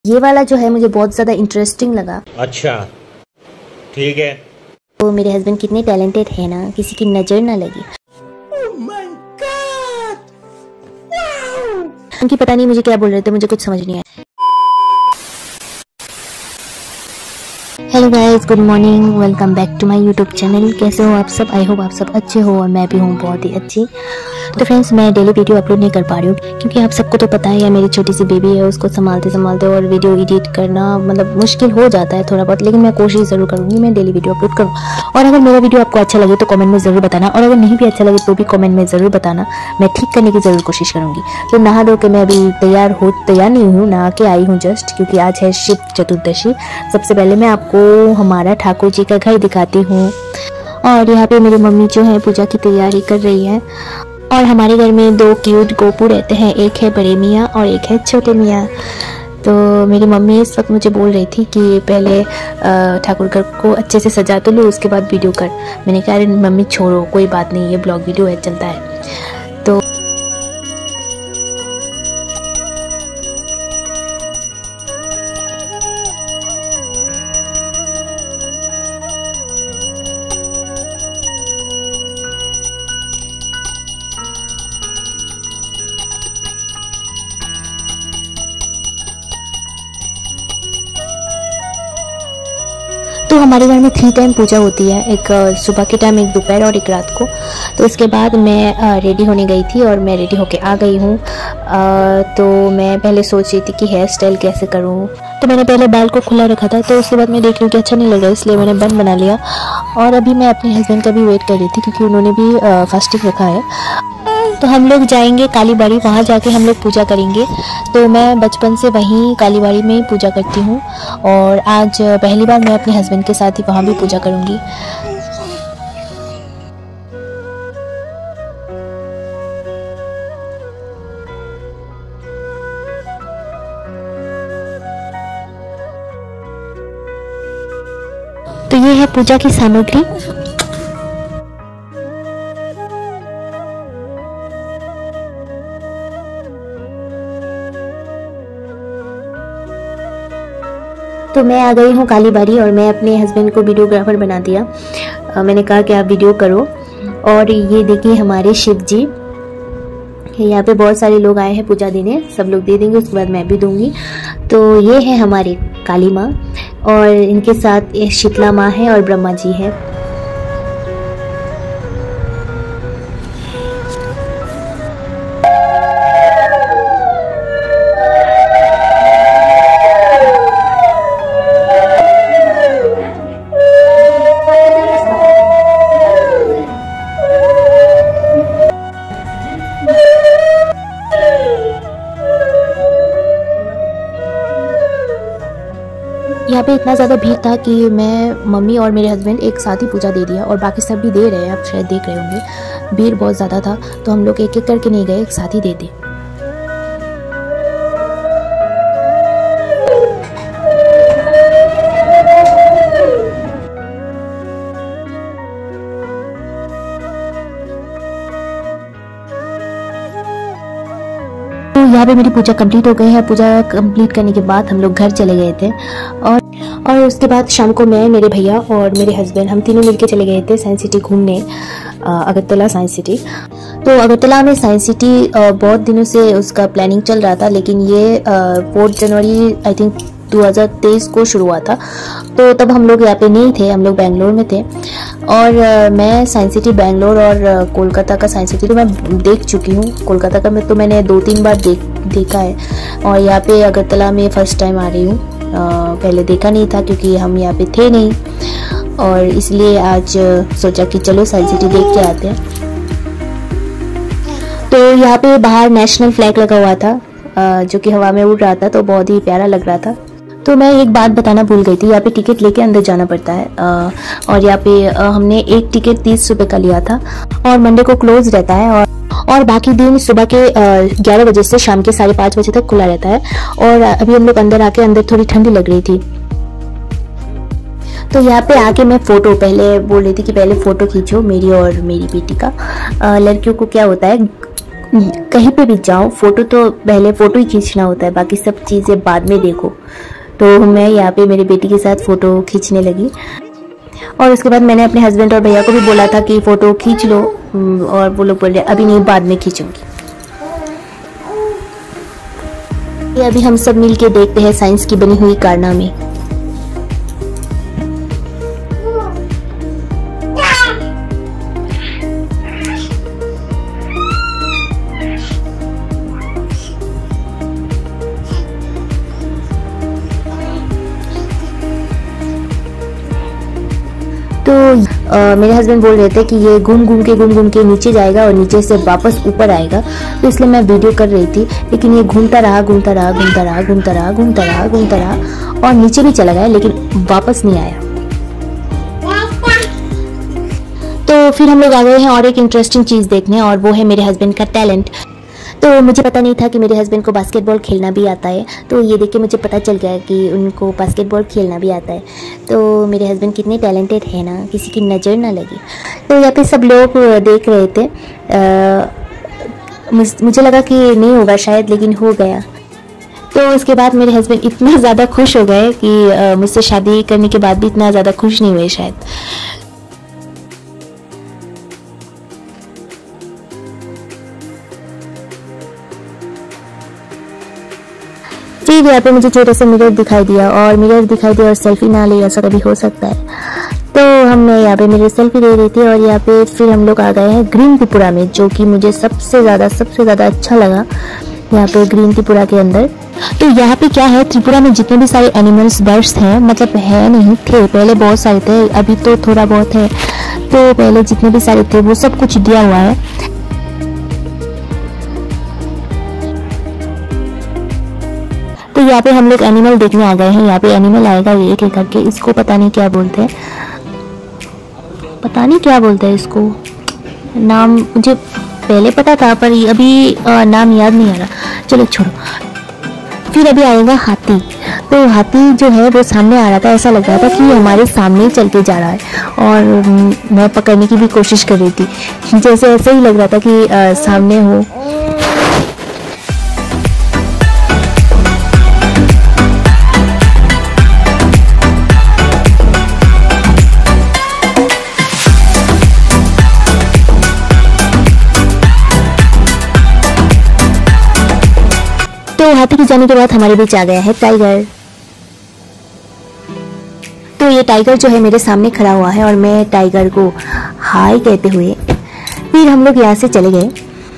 ये वाला जो है मुझे बहुत ज़्यादा इंटरेस्टिंग लगा। अच्छा ठीक है। तो मेरे हस्बैंड कितने टैलेंटेड है ना, किसी की नज़र ना लगी। उनकी पता नहीं मुझे क्या बोल रहे थे, मुझे कुछ समझ नहीं आया। Hello guys, good morning, welcome back to my YouTube channel. कैसे हो आप सब? आई होप आप सब अच्छे हो और मैं भी हूँ बहुत ही अच्छी। तो फ्रेंड्स, मैं डेली वीडियो अपलोड नहीं कर पा रही हूँ क्योंकि आप सबको तो पता है मेरी छोटी सी बेबी है, उसको संभालते संभालते और वीडियो एडिट करना मतलब मुश्किल हो जाता है थोड़ा बहुत, लेकिन मैं कोशिश ज़रूर करूँगी मैं डेली वीडियो अपलोड करूँ। और अगर मेरा वीडियो आपको अच्छा लगे तो कमेंट में ज़रूर बताना, और अगर नहीं भी अच्छा लगे तो भी कमेंट में ज़रूर बताना, मैं ठीक करने की ज़रूर कोशिश करूँगी। तो नहा धो के मैं अभी तैयार नहीं हूँ, नहा के आई हूँ जस्ट, क्योंकि आज है शिव चतुर्दशी। सबसे पहले मैं आपको हमारा ठाकुर जी का घर दिखाती हूँ। और यहाँ पे मेरी मम्मी जो है पूजा की तैयारी कर रही है। और हमारे घर में 2 क्यूट गोपू रहते हैं, एक है बड़े मियाँ और एक है छोटे मियाँ। तो मेरी मम्मी इस वक्त मुझे बोल रही थी कि पहले ठाकुर घर को अच्छे से सजा तो लो, उसके बाद वीडियो कर। मैंने कहा अरे मम्मी छोड़ो, कोई बात नहीं, ये ब्लॉग वीडियो है, चलता है। तो हमारे घर में 3 टाइम पूजा होती है, एक सुबह के टाइम, एक दोपहर और एक रात को। तो इसके बाद मैं रेडी होने गई थी और मैं रेडी होके आ गई हूँ। तो मैं पहले सोच रही थी कि हेयर स्टाइल कैसे करूँ, तो मैंने पहले बाल को खुला रखा था। तो उसके बाद मैं देख रही हूँ कि अच्छा नहीं लग रहा, इसलिए मैंने बंद बना लिया। और अभी मैं अपने हस्बैंड का भी वेट कर रही थी क्योंकि उन्होंने भी फास्टिंग रखा है। तो हम लोग जाएंगे कालीबाड़ी, वहाँ जाके हम लोग पूजा करेंगे। तो मैं बचपन से वहीं कालीबाड़ी में ही पूजा करती हूँ और आज पहली बार मैं अपने हस्बैंड के साथ ही वहाँ भी पूजा करूँगी। तो ये है पूजा की सामग्री। तो मैं आ गई हूँ कालीबाड़ी और मैं अपने हस्बैंड को वीडियोग्राफर बना दिया। मैंने कहा कि आप वीडियो करो। और ये देखिए हमारे शिव जी, यहाँ पे बहुत सारे लोग आए हैं पूजा देने, सब लोग दे देंगे, उसके बाद मैं भी दूंगी। तो ये है हमारे काली माँ और इनके साथ शीतला माँ है और ब्रह्मा जी है। यहाँ पे इतना ज़्यादा भीड़ था कि मैं, मम्मी और मेरे हस्बैंड एक साथ ही पूजा दे दिया और बाकी सब भी दे रहे हैं, आप शायद देख रहे होंगे। भीड़ बहुत ज़्यादा था तो हम लोग एक एक करके नहीं गए, एक साथ ही दे दी। तो यहाँ पे मेरी पूजा कंप्लीट हो गई है। पूजा कंप्लीट करने के बाद हम लोग घर चले गए थे और उसके बाद शाम को मैं, मेरे भैया और मेरे हस्बैंड, हम तीनों मिलके चले गए थे साइंस सिटी घूमने, अगरतला साइंस सिटी। तो अगरतला में साइंस सिटी बहुत दिनों से उसका प्लानिंग चल रहा था, लेकिन ये 4 जनवरी आई थिंक 2023 को शुरू हुआ था। तो तब हम लोग यहाँ पे नहीं थे, हम लोग बेंगलोर में थे। और मैं साइंस सिटी बेंगलोर और कोलकाता का साइंस सिटी तो मैं देख चुकी हूँ। कोलकाता का मैं तो मैंने 2-3 बार देखा है और यहाँ पे अगरतला में फ़र्स्ट टाइम आ रही हूँ। पहले देखा नहीं था क्योंकि हम यहाँ पे थे नहीं, और इसलिए आज सोचा कि चलो साइंस सिटी देख के आते हैं। तो यहाँ पे बाहर नेशनल फ्लैग लगा हुआ था जो कि हवा में उड़ रहा था, तो बहुत ही प्यारा लग रहा था। तो मैं एक बात बताना भूल गई थी, यहाँ पे टिकट लेके अंदर जाना पड़ता है। और यहाँ पे हमने एक टिकट 30 रुपये का लिया था और मंडे को क्लोज रहता है और बाकी दिन सुबह के 11 बजे से शाम के 5:30 बजे तक खुला रहता है। और अभी हम लोग अंदर आके, अंदर थोड़ी ठंडी लग रही थी, तो यहाँ पे आके मैं फ़ोटो, पहले बोल रही थी कि पहले फ़ोटो खींचो मेरी और मेरी बेटी का। लड़कियों को क्या होता है, कहीं पे भी जाओ फ़ोटो तो पहले फ़ोटो ही खींचना होता है, बाकी सब चीज़ें बाद में देखो। तो मैं यहाँ पे मेरी बेटी के साथ फ़ोटो खींचने लगी और उसके बाद मैंने अपने हस्बैंड और भैया को भी बोला था कि फ़ोटो खींच लो, और वो लोग बोल रहे अभी नहीं, बाद में खींचूंगी। ये अभी हम सब मिल के देखते हैं साइंस की बनी हुई कारनामे। तो मेरे हस्बैंड बोल रहे थे कि ये घूम घूम के नीचे जाएगा और नीचे से वापस ऊपर आएगा, तो इसलिए मैं वीडियो कर रही थी। लेकिन ये घूमता रहा और नीचे भी चला गया, लेकिन वापस नहीं आया। तो फिर हम लोग आ गए हैं और एक इंटरेस्टिंग चीज़ देखने, और वो है मेरे हस्बैंड का टैलेंट। तो मुझे पता नहीं था कि मेरे हस्बैंड को बास्केटबॉल खेलना भी आता है, तो ये देख के मुझे पता चल गया कि उनको बास्केटबॉल खेलना भी आता है। तो मेरे हस्बैंड कितने टैलेंटेड है ना, किसी की नज़र ना लगी। तो यहाँ पे सब लोग देख रहे थे, मुझे लगा कि नहीं होगा शायद, लेकिन हो गया। तो उसके बाद मेरे हस्बैंड इतना ज़्यादा खुश हो गए कि मुझसे शादी करने के बाद भी इतना ज़्यादा खुश नहीं हुए शायद। फिर यहाँ पे मुझे छोटा सा मिरर दिखाई दिया और सेल्फी ना ले, ऐसा कभी हो सकता है। तो हमने यहाँ पे मेरी सेल्फी ले रही थी, और यहाँ पे फिर हम लोग आ गए हैं ग्रीन त्रिपुरा में, जो कि मुझे सबसे ज़्यादा अच्छा लगा यहाँ पे ग्रीन त्रिपुरा के अंदर। तो यहाँ पे क्या है, त्रिपुरा में जितने भी सारे एनिमल्स, बर्ड्स हैं, मतलब है नहीं थे पहले, बहुत सारे थे, अभी तो थोड़ा बहुत है। तो पहले जितने भी सारे थे वो सब कुछ दिया हुआ है। तो यहाँ पे हम लोग एनिमल देखने आ गए हैं। यहाँ पे एनिमल आएगा एक एक करके, इसको पता नहीं क्या बोलते हैं, इसको नाम मुझे पहले पता था पर अभी नाम याद नहीं आ रहा, चलो छोड़ो। फिर अभी आएगा हाथी। तो हाथी जो है वो सामने आ रहा था, ऐसा लग रहा था कि हमारे सामने चल के जा रहा है, और मैं पकड़ने की भी कोशिश कर रही थी, जैसे ऐसे ही लग रहा था कि सामने हो। तो हाथी के जाने के बाद हमारे बीच आ गया है टाइगर। तो ये टाइगर जो है मेरे सामने खड़ा हुआ है, और मैं टाइगर को हाय कहते हुए फिर हम लोग यहाँ से चले गए।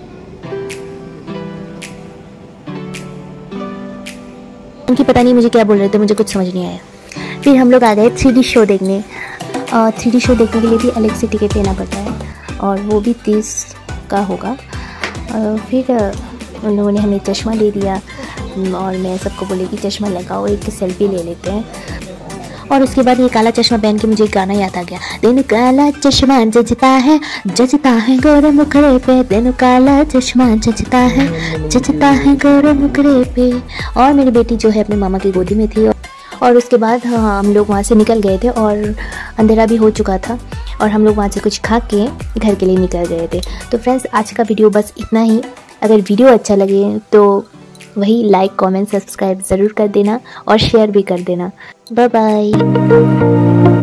उनकी पता नहीं मुझे क्या बोल रहे थे, मुझे कुछ समझ नहीं आया। फिर हम लोग आ गए 3D शो देखने। 3D शो देखने के लिए भी अलग से टिकट लेना पड़ता है, और वो भी 30 का होगा। फिर उन लोगों ने हमें चश्मा दे दिया, और मैं सबको बोली कि चश्मा लगाओ, एक सेल्फी ले लेते हैं। और उसके बाद ये काला चश्मा पहन के मुझे गाना याद आ गया, दिन काला चश्मा जचता है गोरे मुखड़े पे, दिन काला चश्मा जचता है गोरे मुखड़े पे। और मेरी बेटी जो है अपने मामा की गोदी में थी, और उसके बाद हम लोग वहाँ से निकल गए थे, और अंधेरा भी हो चुका था, और हम लोग वहाँ से कुछ खा के घर के लिए निकल गए थे। तो फ्रेंड्स, आज का वीडियो बस इतना ही। अगर वीडियो अच्छा लगे तो वही लाइक, कमेंट, सब्सक्राइब ज़रूर कर देना, और शेयर भी कर देना। Bye bye.